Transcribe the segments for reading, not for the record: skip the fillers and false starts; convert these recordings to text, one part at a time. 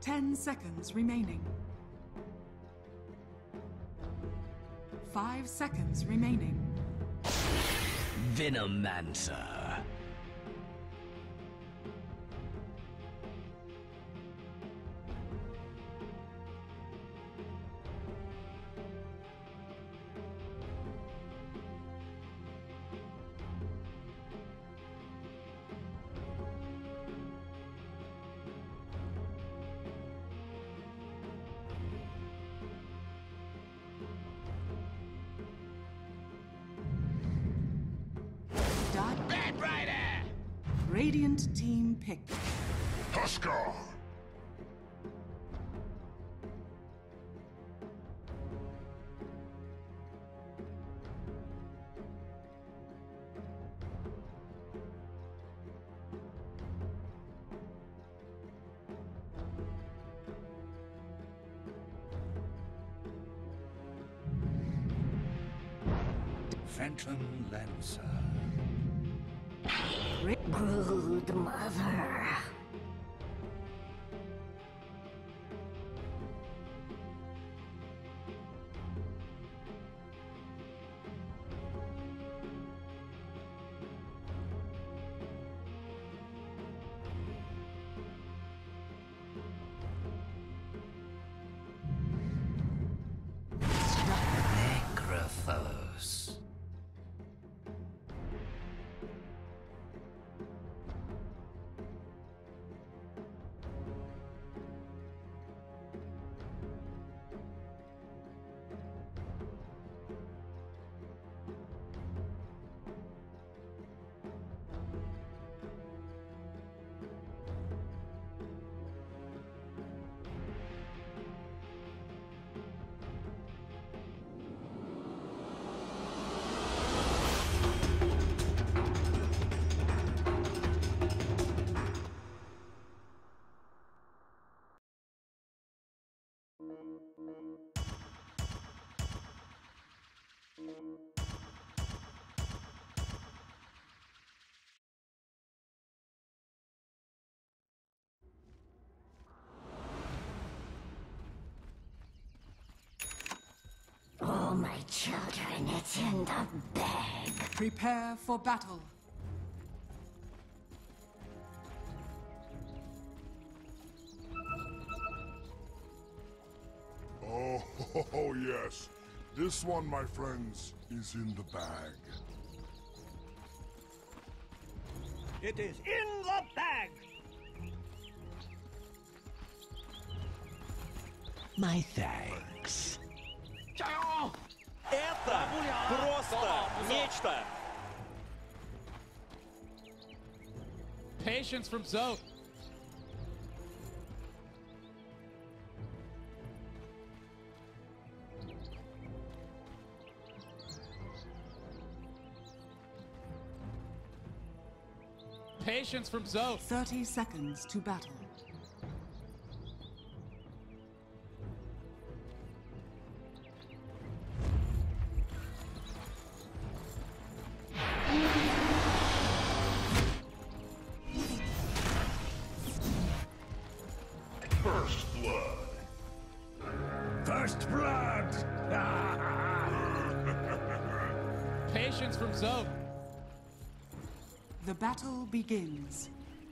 10 seconds remaining. 5 seconds remaining. Venomancer. Bad Rider! Radiant team pick. Huskar! Phantom Lancer. Brood Mother. Necrophos. All my children, it's in the bag. Prepare for battle. Oh, yes. This one, my friends, is in the bag. It is in the bag! My thanks. Это просто нечто! Patience from Zoe. Patience from Zoe. 30 seconds to battle. First blood. First blood! Patience from Zoe. The battle begins.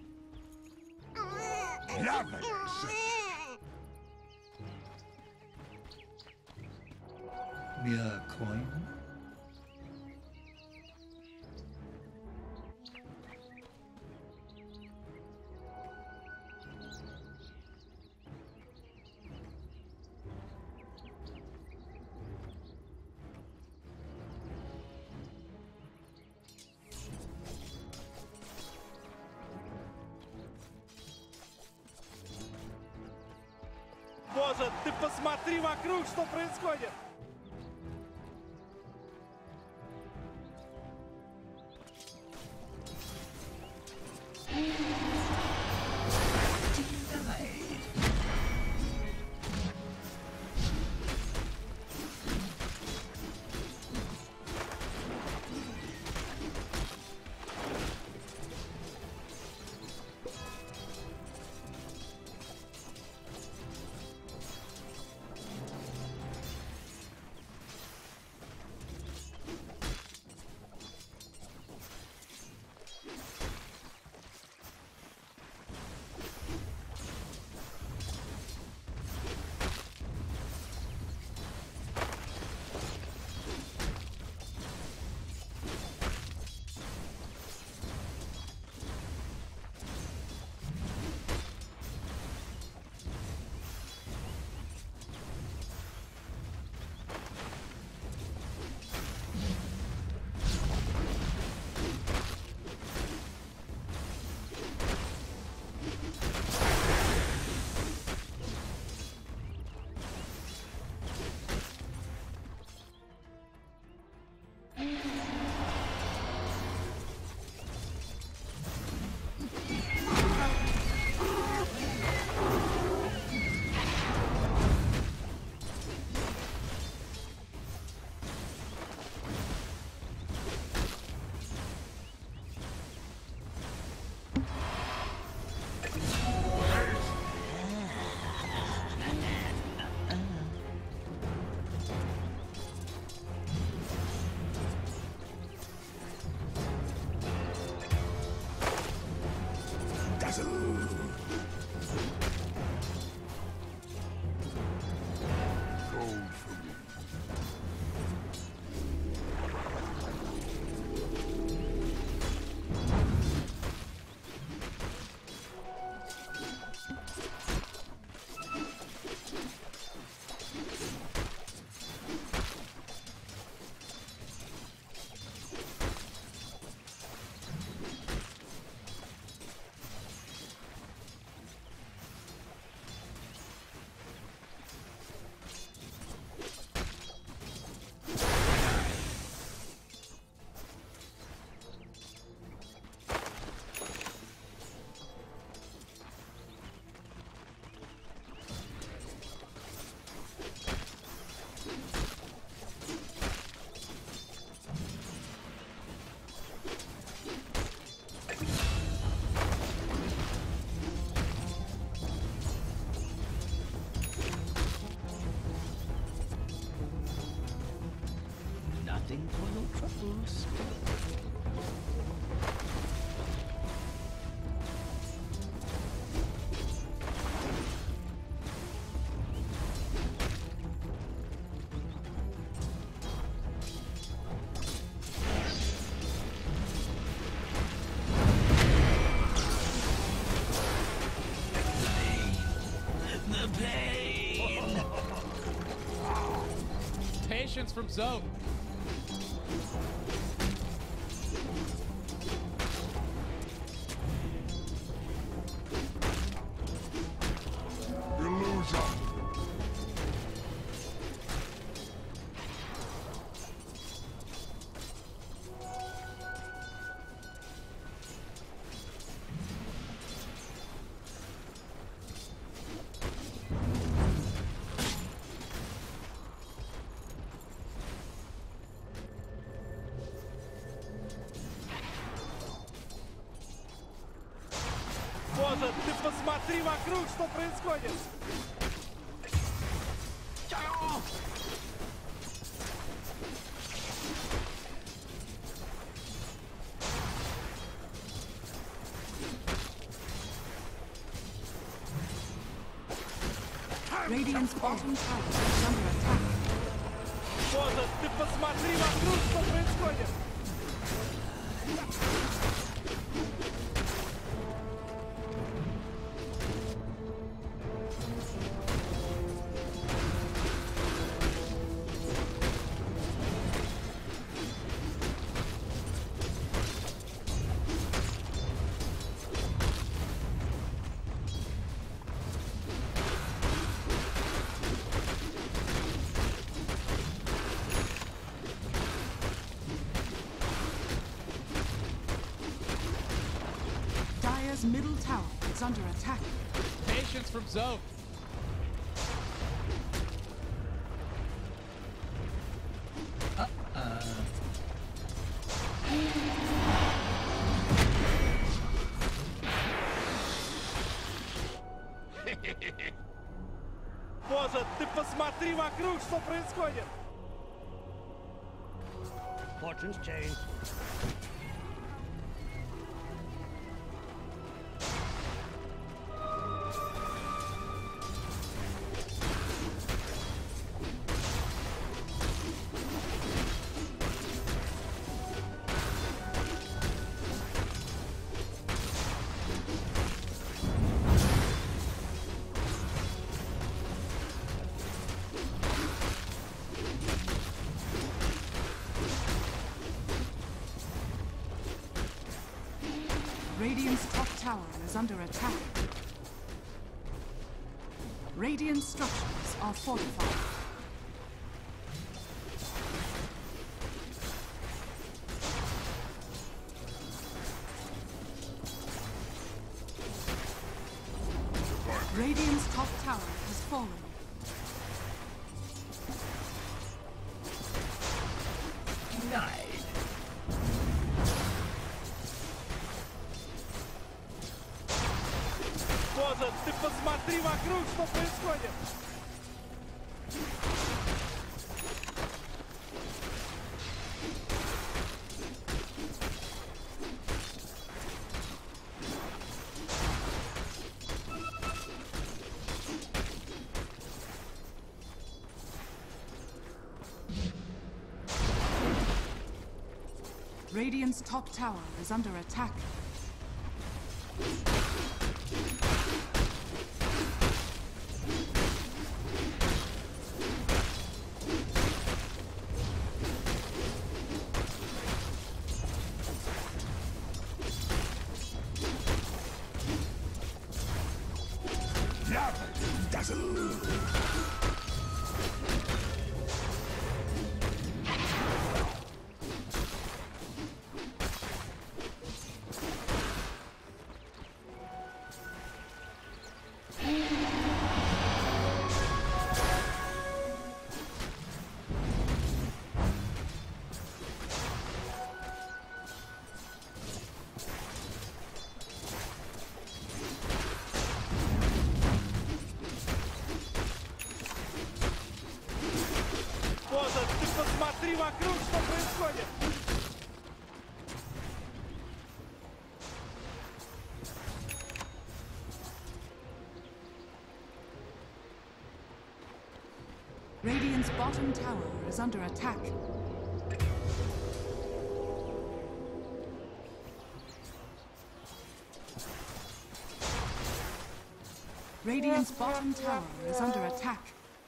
Lovely. Mere coin? Боже, ты посмотри вокруг, что происходит! for me. Nothing for your troubles. The pain! Patience from Zoe. Illusion! Боже, ты посмотри вокруг, что происходит! Radiant's bottom tower is under attack. Боже, ты посмотри вокруг, что происходит! Dire's middle tower is under attack. Patience from Zoe. Боже, ты посмотри вокруг, что происходит! Fortune's change. Radiant's top tower is under attack. Radiant structures are fortified. Radiant's top tower has fallen. Denied. Боже, ты посмотри вокруг, что происходит! Radiant's top tower is under attack. Ты посмотри вокруг, что происходит! Radiant's bottom tower is under attack. Radiant's bottom tower is under attack.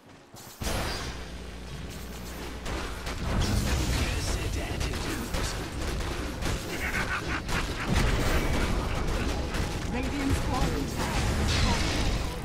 Radiant's bottom tower is falling.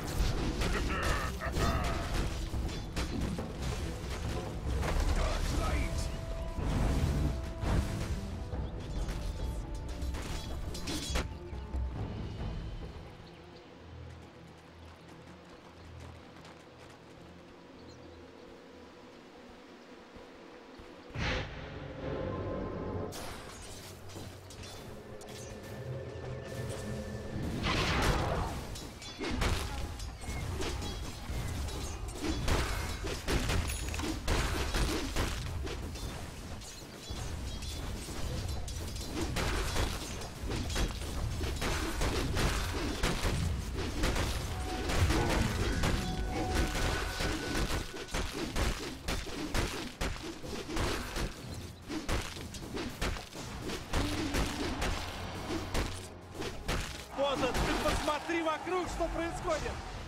Ты посмотри вокруг, что происходит!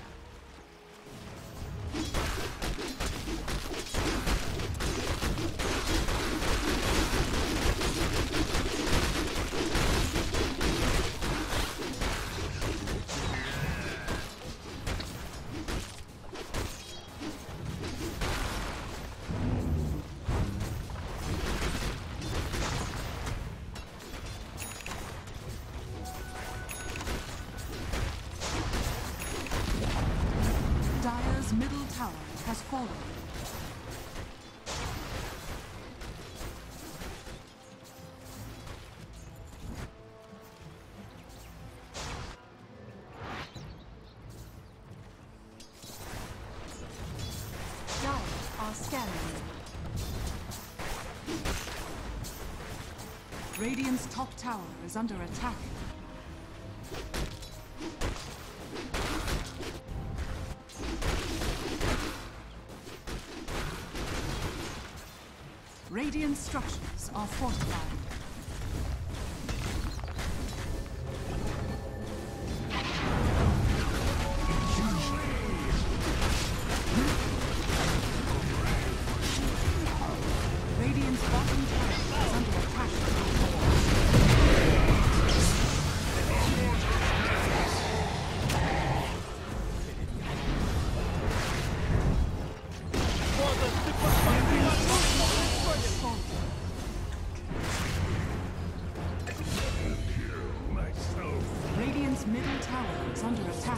Dire's middle tower has fallen. Dire are scanning. Radiant's top tower is under attack. Radiant structures are fortified. Radiant's bottom tower is under attack. Ты посмотри вокруг, что происходит! Radiant's middle tower is under attack.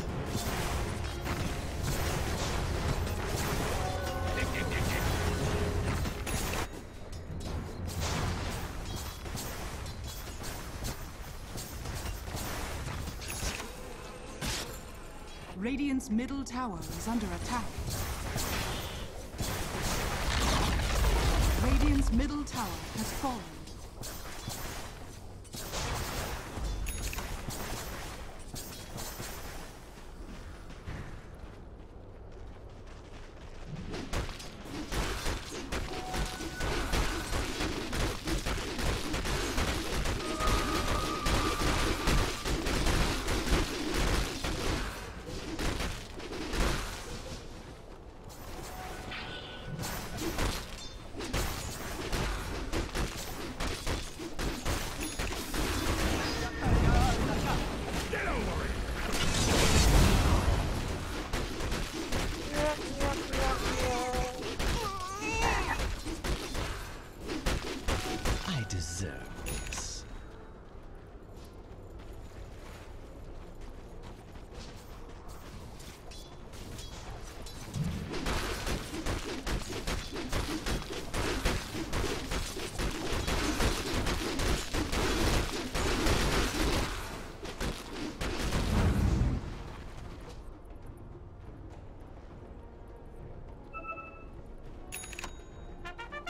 Radiant's middle tower is under attack. Radiant's middle tower has fallen.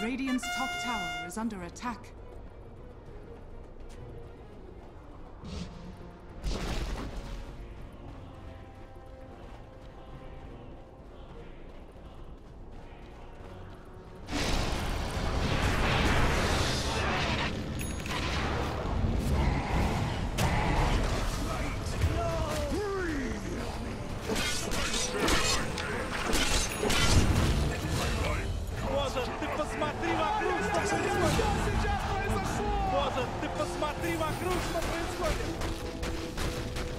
Radiant's top tower is under attack. Боже, ты посмотри вокруг, что происходит! Боже, ты посмотри вокруг, что происходит!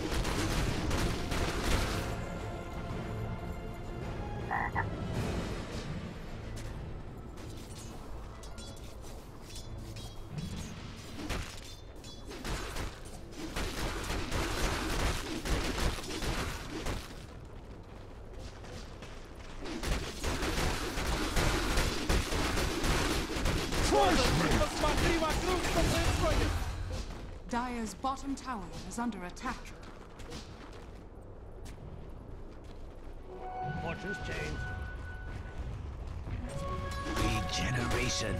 Боже, ты посмотри вокруг, что происходит! Dire's bottom tower is under attack. Fortune's changed. Regeneration.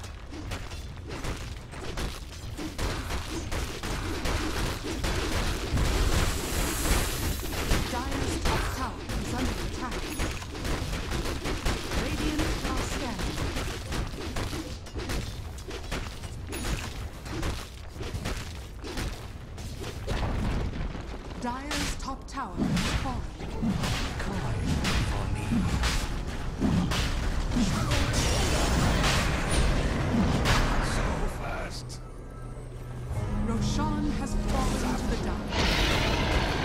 Dire's top tower is under attack. Radiant are scanning. Dire's top tower has fallen. So fast. Roshan has fallen to the dark.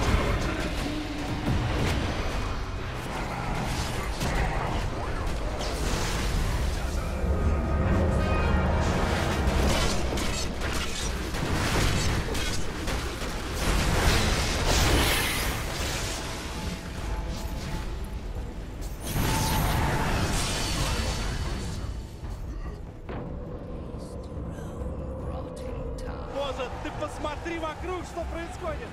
Боже, ты посмотри вокруг, что происходит!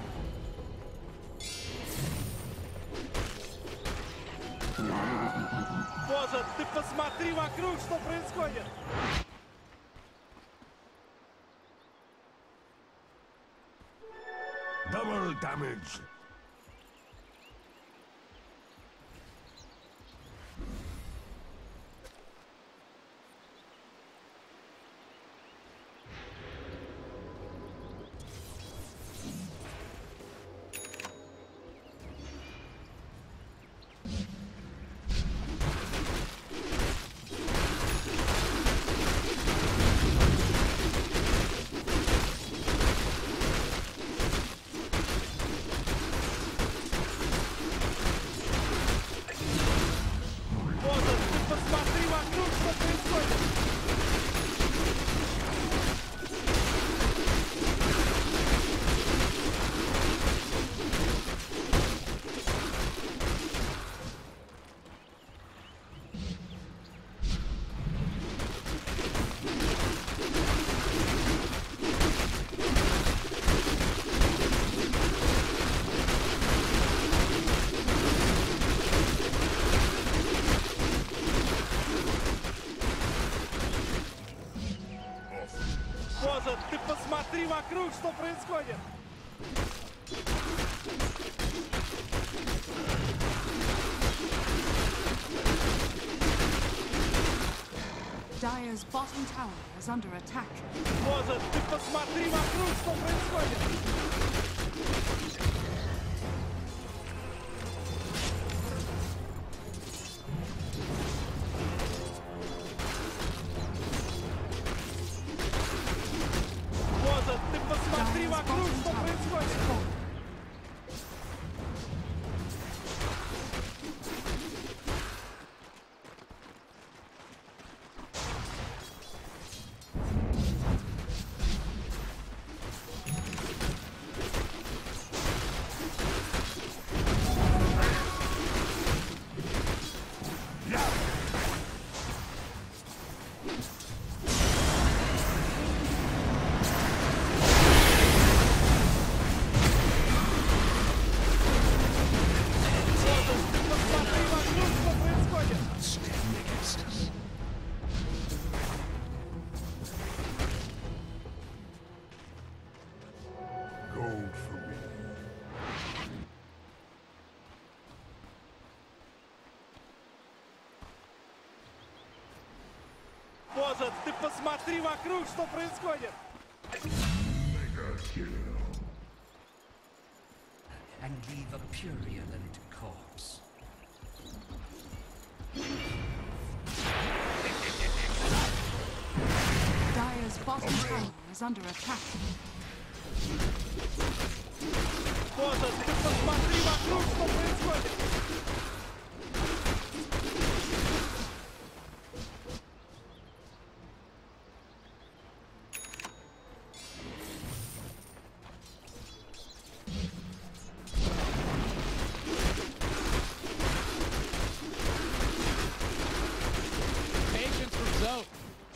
Боже, ты посмотри вокруг, что происходит! Double damage. Боже, ты посмотри вокруг, что происходит! Боже, ты посмотри вокруг, что происходит! Dire's bottom tower is under attack. Боже, ты посмотри вокруг, что происходит! Боже, ты посмотри Dire's вокруг, bottom что tower has происходит! fallen. road for me. Боза, ты посмотри вокруг, что происходит! And leave a purulent corpse. Dire's bottom tower is under attack. Боза, ты посмотри вокруг, что происходит! Patience from Zoe.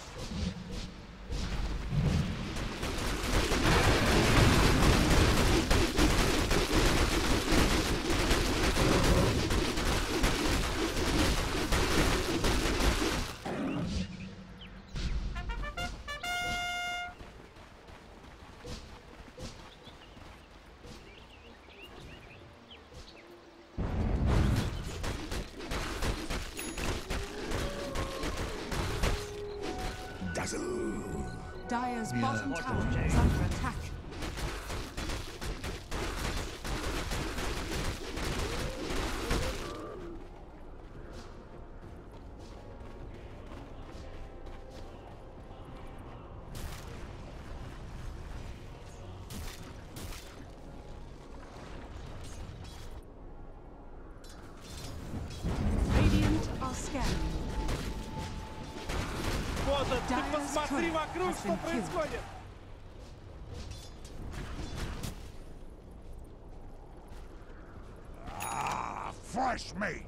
Dire's bottom tower is under attack. Radiant are scanning. Боза, ты Dire's посмотри turret вокруг, has что been killed. происходит! Ah, fresh meat.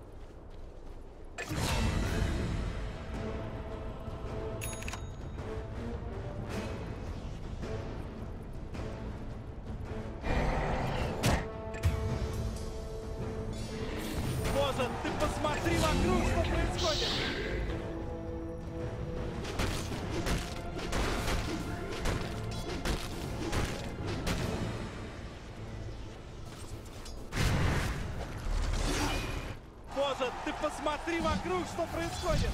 Боза, ты посмотри вокруг, что происходит! Боза, ты посмотри вокруг, что происходит!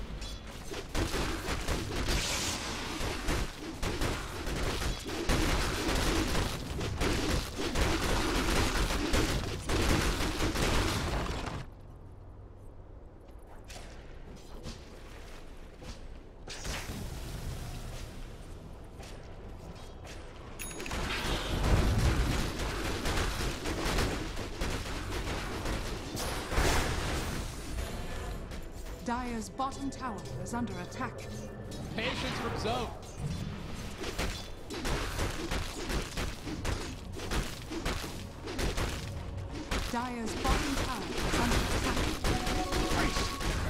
Dire's bottom tower is under attack. Patience from Zoe. Dire's bottom tower is under attack.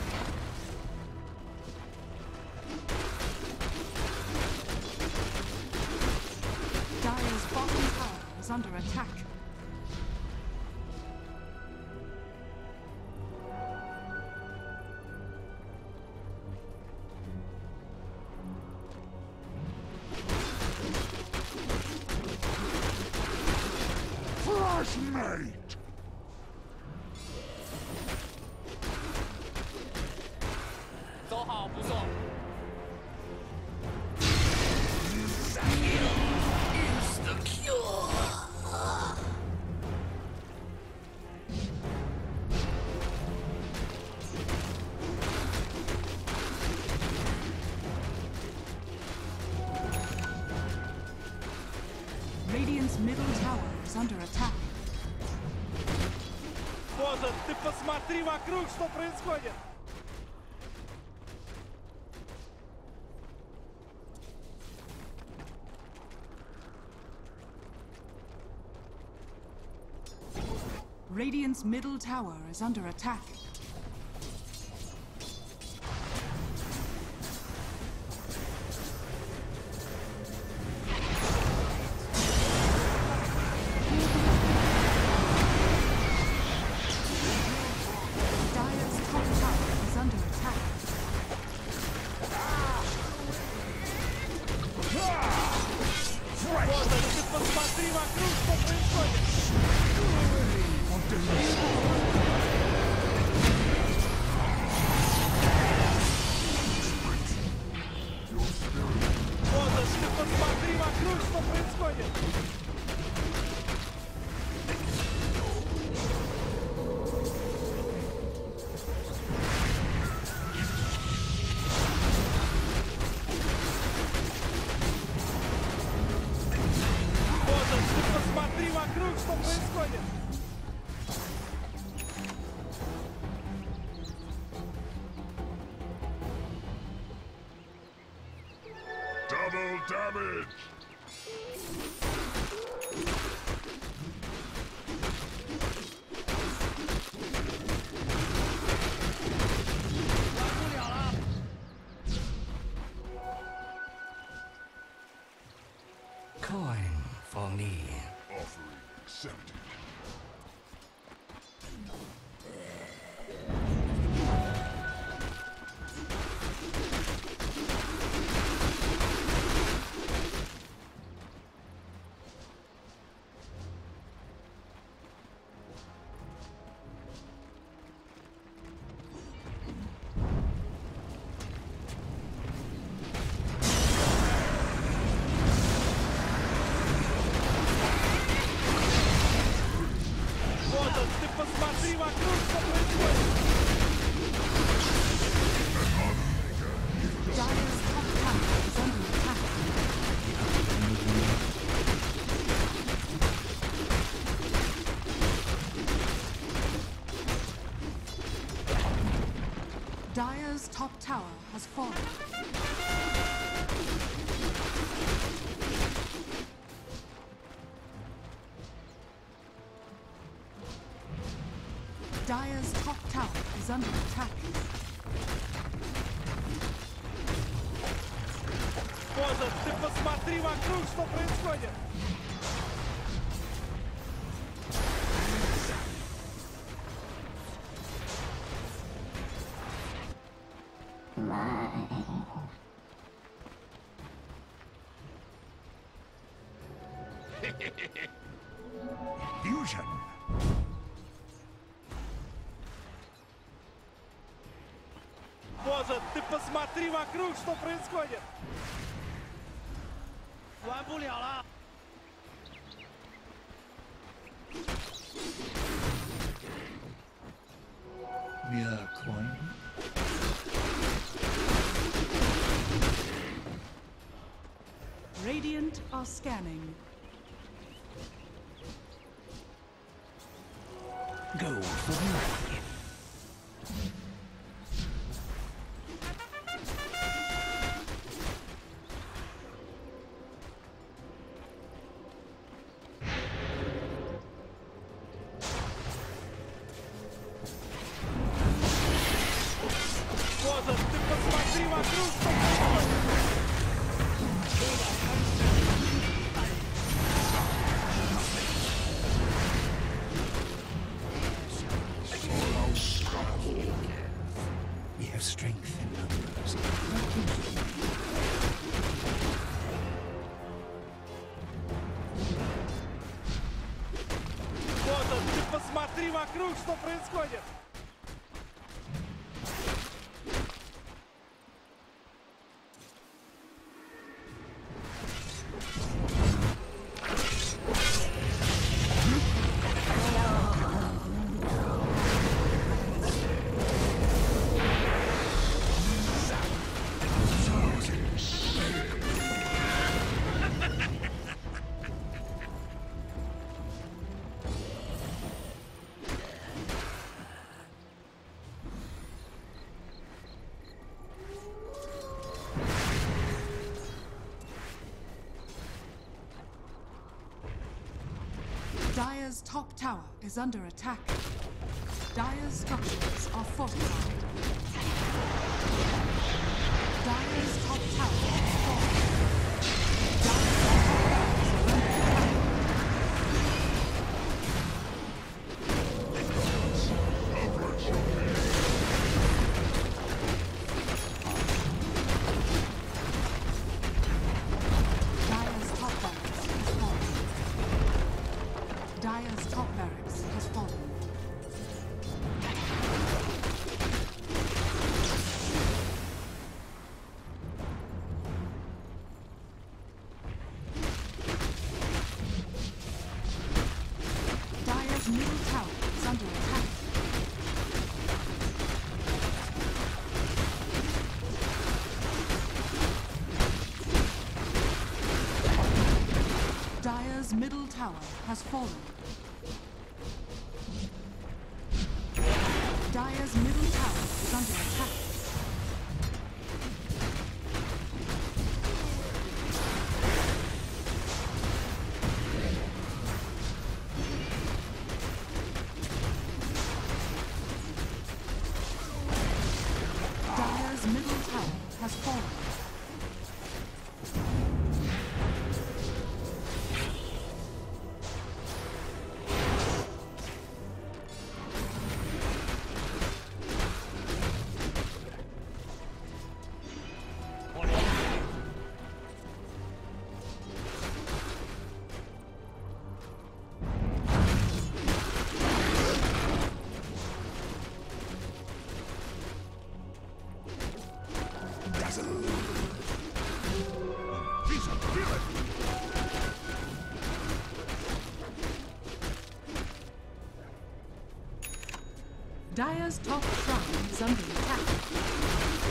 Dire's bottom tower is under attack. Fresh meat! Radiant's middle tower is under attack. Боза, ты посмотри вокруг, что происходит! Radiant's middle tower is under attack. Dire's top tower is under attack. Боза, ты посмотри вокруг, что происходит? Double damage! Coin for me. Offering accepted. Вот, ты посмотри вокруг, что происходит! Dire's top tower is under attack. Dire's top tower has fallen. Dire's top tower is under attack. Вот, ты посмотри вокруг, что происходит! Fusion. Боже, ты посмотри вокруг, что происходит! 玩不了了！ Mere coin. Radiant are scanning. Go for the money. Боже, ты посмотри вокруг, что происходит! We have strength in numbers. Боже, ты посмотри вокруг, что происходит! Dire's top tower is under attack. Dire's structures are fortified. Dire's top tower has fallen. Dire's top barracks are under attack. Dire's top barracks has fallen. Dire's top barracks has fallen. Dire's middle tower is under attack. Dire's middle tower has fallen. Dire's middle tower is under attack. Dire's middle tower has fallen. Dire's top shrine is under attack.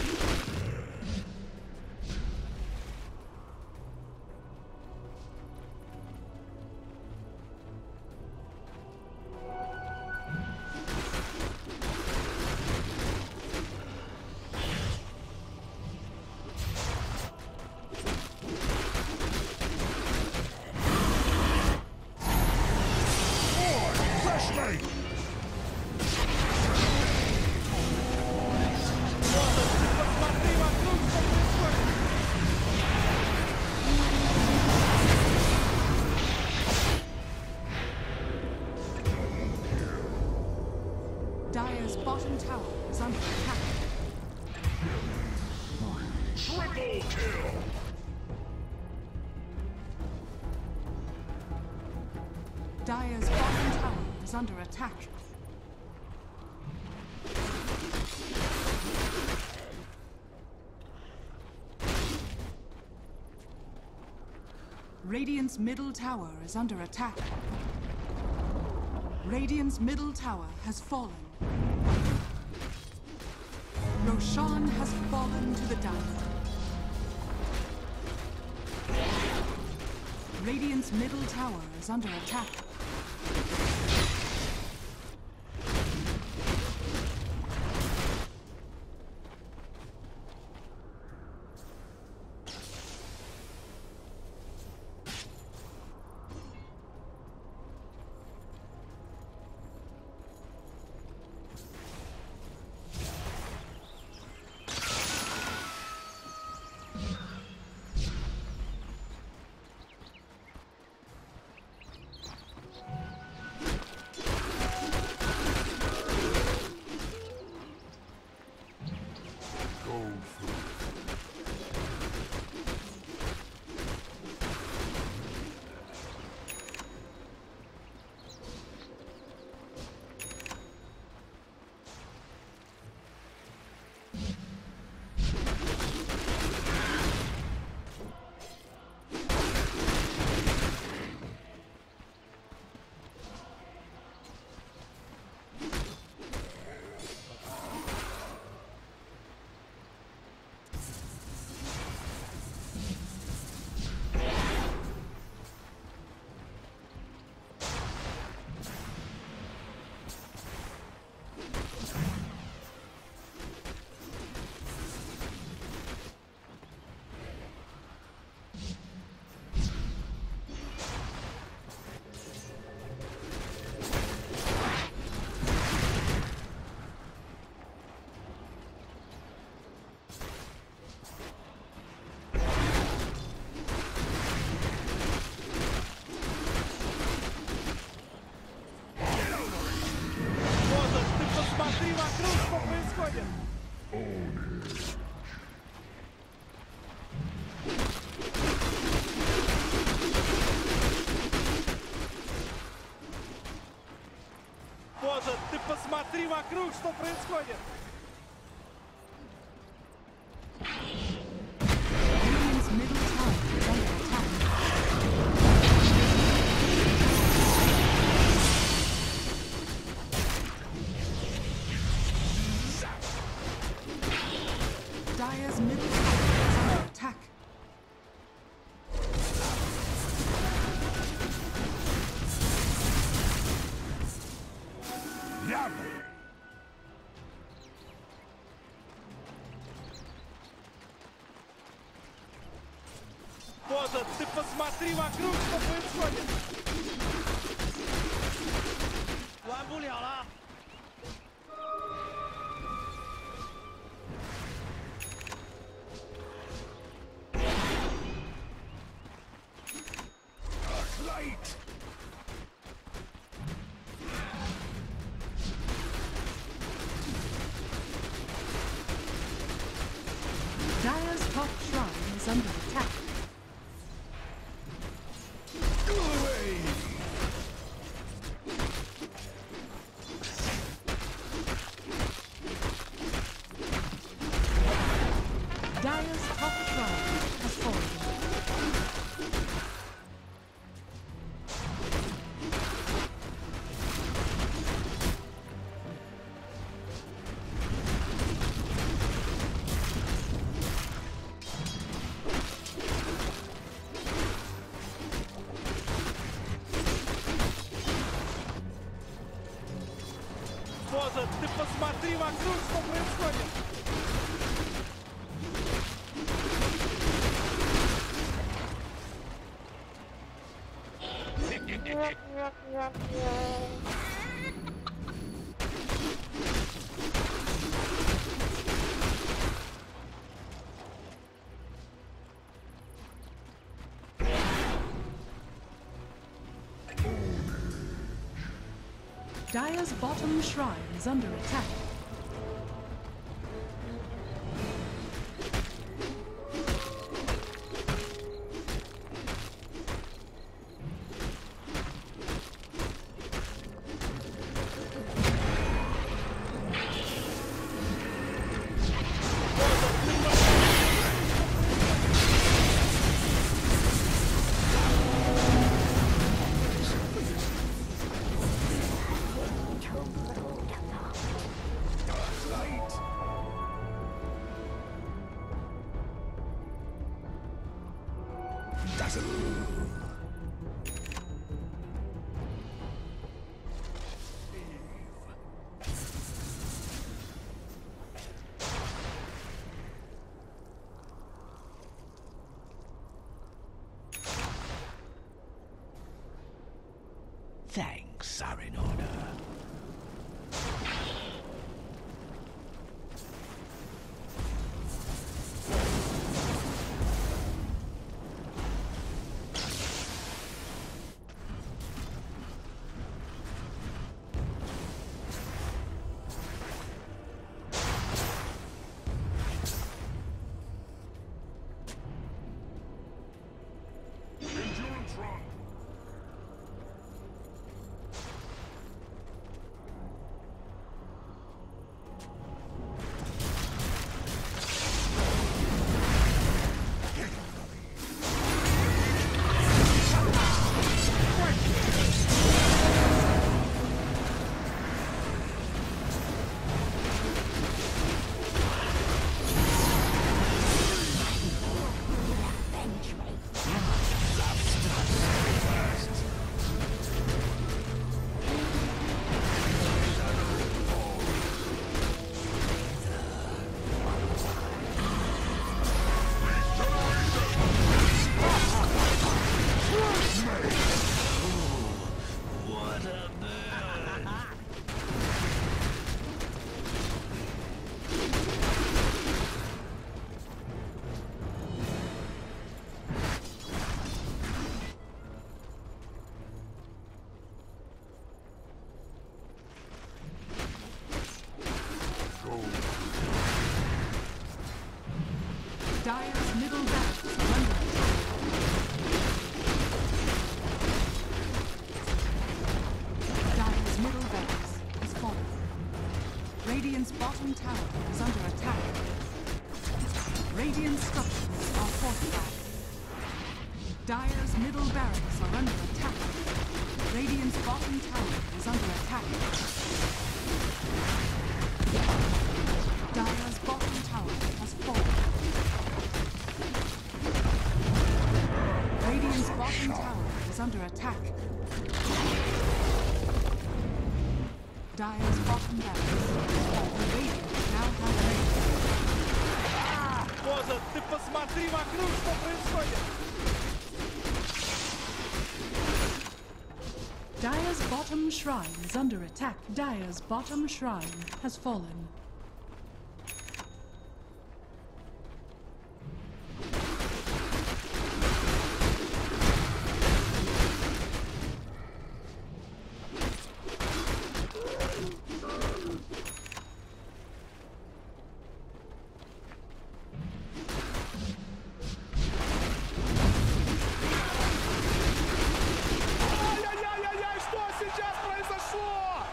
Fresh meat! Dire's bottom tower is under attack. Triple kill! Dire's bottom tower is under attack. Radiant's middle tower is under attack. Radiant's middle tower has fallen. Roshan has fallen to the dust. Radiant's middle tower is under attack. Боже, ты посмотри вокруг, что происходит! Radiant's middle tower is under attack. Dire's middle tower is under attack. Yummy! Поза, ты посмотри вокруг, что происходит! 玩不了了。 Light! Dire's top shrine is under attack. Go away! Dire's top shrine has fallen. Поза, ты посмотри вокруг, что происходит! Dire's bottom shrine is under attack. Thanks are in order. Endurance run! Dire's middle barracks are under attack. Dire's middle barracks has fallen. Radiant's bottom tower is under attack. Radiant structures are fortified. Dire's middle barracks are under attack. Radiant's bottom tower is under attack. Dire's bottom tower has fallen. Radiant's bottom tower is under attack. Dire's bottom barracks has fallen. Radiant now have Radiant. Поза, ты посмотри вокруг, что происходит! Dire's bottom shrine is under attack. Dire's bottom shrine has fallen. Ай-яй-яй-яй-яй, что сейчас произошло?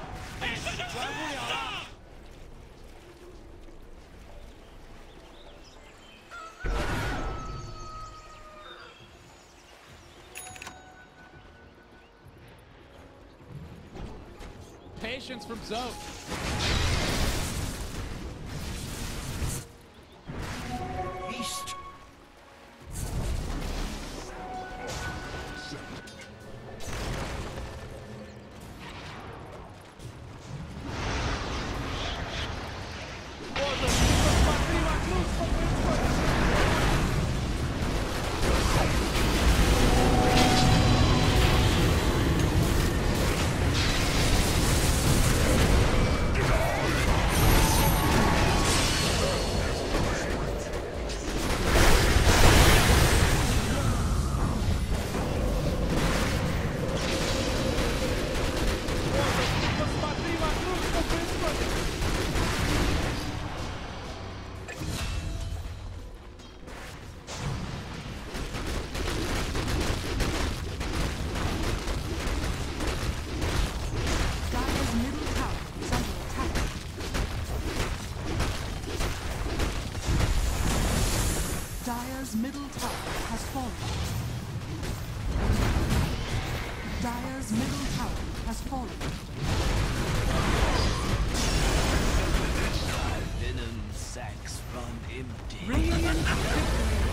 Patience from Zoe. East. Боже, посмотри вокруг, что происходит. Посмотри вокруг, что происходит. Dire's middle tower is under attack. Dire's middle tower has fallen. Dire's middle tower has fallen. Venom sacks run empty. Radiant victory.